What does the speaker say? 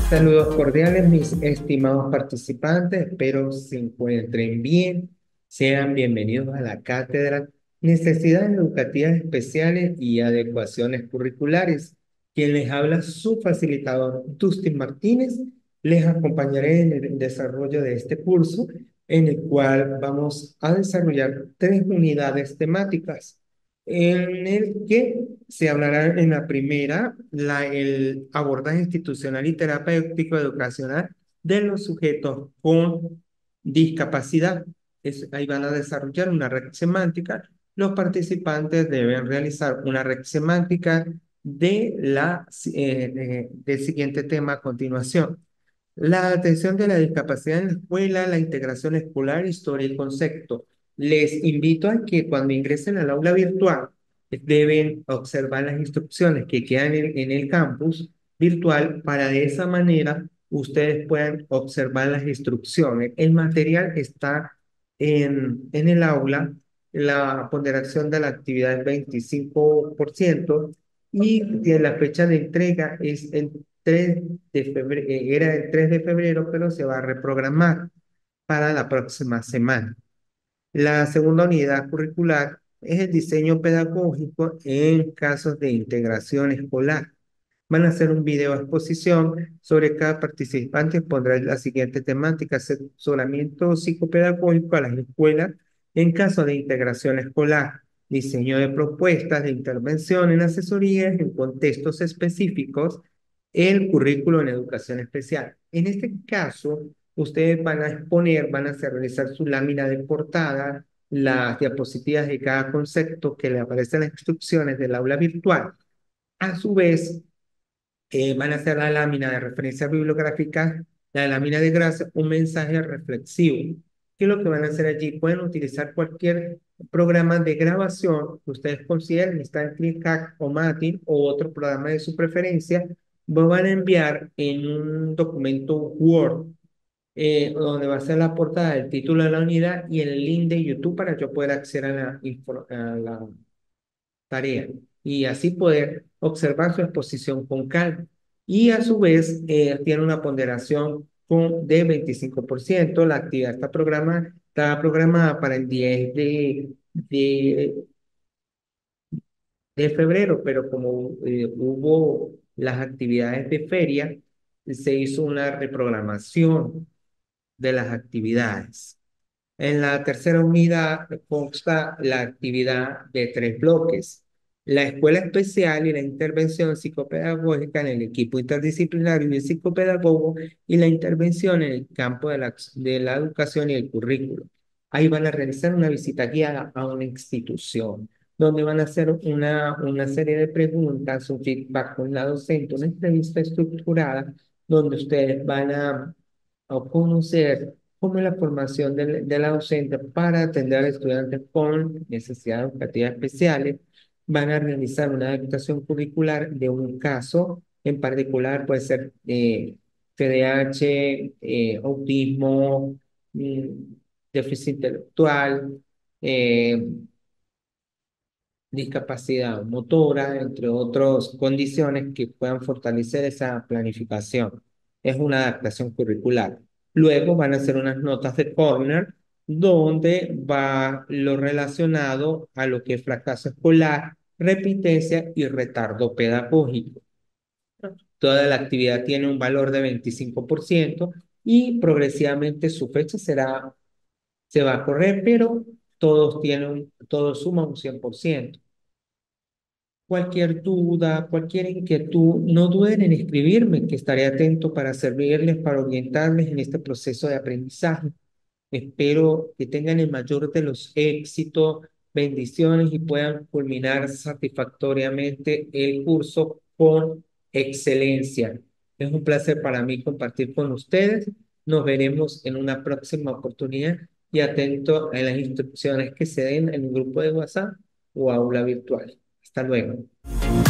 Saludos cordiales, mis estimados participantes. Espero se encuentren bien. Sean bienvenidos a la cátedra Necesidades Educativas Especiales y Adecuaciones Curriculares. Quien les habla, su facilitador, Dustin Martínez. Les acompañaré en el desarrollo de este curso, en el cual vamos a desarrollar 3 unidades temáticas, en el que se hablará en la primera, el abordaje institucional y terapéutico educacional de los sujetos con discapacidad. Ahí van a desarrollar una red semántica. Los participantes deben realizar una red semántica del siguiente tema a continuación. La atención de la discapacidad en la escuela, la integración escolar, historia y concepto. Les invito a que cuando ingresen al aula virtual deben observar las instrucciones que quedan en el campus virtual para de esa manera ustedes puedan observar las instrucciones. El material está en el aula, la ponderación de la actividad es 25% y que la fecha de entrega es el 3 de febrero, era el 3 de febrero, pero se va a reprogramar para la próxima semana. La segunda unidad curricular es el diseño pedagógico en casos de integración escolar. Van a hacer un video exposición sobre cada participante, pondrá la siguiente temática: asesoramiento psicopedagógico a las escuelas en caso de integración escolar, diseño de propuestas de intervención en asesorías en contextos específicos, el currículo en educación especial. En este caso, ustedes van a exponer, van a hacer, realizar su lámina de portada, las diapositivas de cada concepto que le aparecen en las instrucciones del aula virtual. A su vez, van a hacer la lámina de referencia bibliográfica, la lámina de grasa, un mensaje reflexivo. ¿Qué es lo que van a hacer allí? Pueden utilizar cualquier programa de grabación que ustedes consideren, está en ClickHack o Matin o otro programa de su preferencia. Lo van a enviar en un documento Word, donde va a ser la portada, el título de la unidad y el link de YouTube para yo poder acceder a la tarea y así poder observar su exposición con calma. Y a su vez tiene una ponderación de 25%. La actividad está programada para el 10 de febrero, pero como hubo las actividades de feria, se hizo una reprogramación de las actividades. En la tercera unidad consta la actividad de 3 bloques: la escuela especial y la intervención psicopedagógica en el equipo interdisciplinario y el psicopedagogo, y la intervención en el campo de la educación y el currículo. Ahí van a realizar una visita guiada a una institución, donde van a hacer una serie de preguntas, un feedback con la docente, una entrevista estructurada, donde ustedes van a conocer cómo es la formación de la docente para atender a estudiantes con necesidades educativas especiales. Van a realizar una adaptación curricular de un caso en particular, puede ser TDAH, autismo, mm, déficit intelectual, eh, discapacidad motora, entre otras condiciones que puedan fortalecer esa planificación. Es una adaptación curricular. Luego van a hacer unas notas de corner donde va lo relacionado a lo que es fracaso escolar, repitencia y retardo pedagógico. Toda la actividad tiene un valor de 25% y progresivamente su fecha se va a correr, pero todos suman un 100%. Cualquier duda, cualquier inquietud, no duden en escribirme, que estaré atento para servirles, para orientarles en este proceso de aprendizaje. Espero que tengan el mayor de los éxitos, bendiciones y puedan culminar satisfactoriamente el curso con excelencia. Es un placer para mí compartir con ustedes. Nos veremos en una próxima oportunidad y atento a las instrucciones que se den en el grupo de WhatsApp o aula virtual. Hasta luego.